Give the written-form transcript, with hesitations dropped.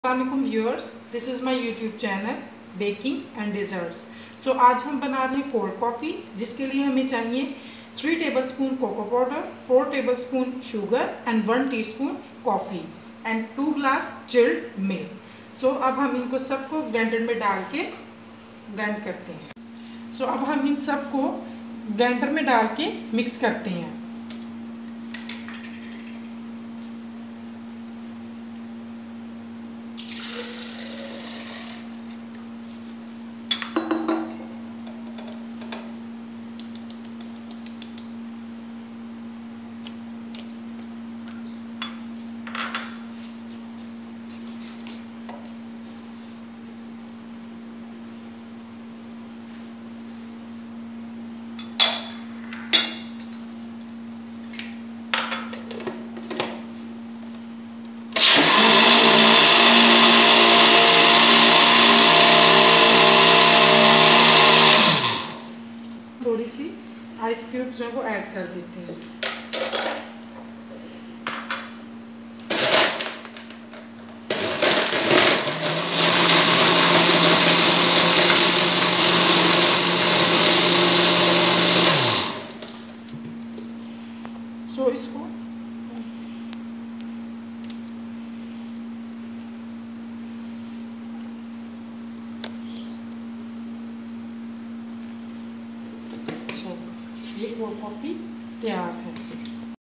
अस्सलामुअलैकुम viewers, this is my YouTube channel baking and desserts. So आज हम बना रहे हैं कोल्ड कॉफ़ी, जिसके लिए हमें चाहिए 3 tablespoon cocoa powder, 4 tablespoon sugar and 1 teaspoon coffee and 2 glass chilled milk. So अब हम इनको सबको ब्लेंडर में डाल के ब्लेंड करते हैं। सो अब हम इन सबको ब्लेंडर में डाल के मिक्स करते हैं। थोड़ी सी आइस क्यूब्स जो को ऐड कर देते हैं। सो इसको ये कोल्ड कॉफ़ी तैयार है।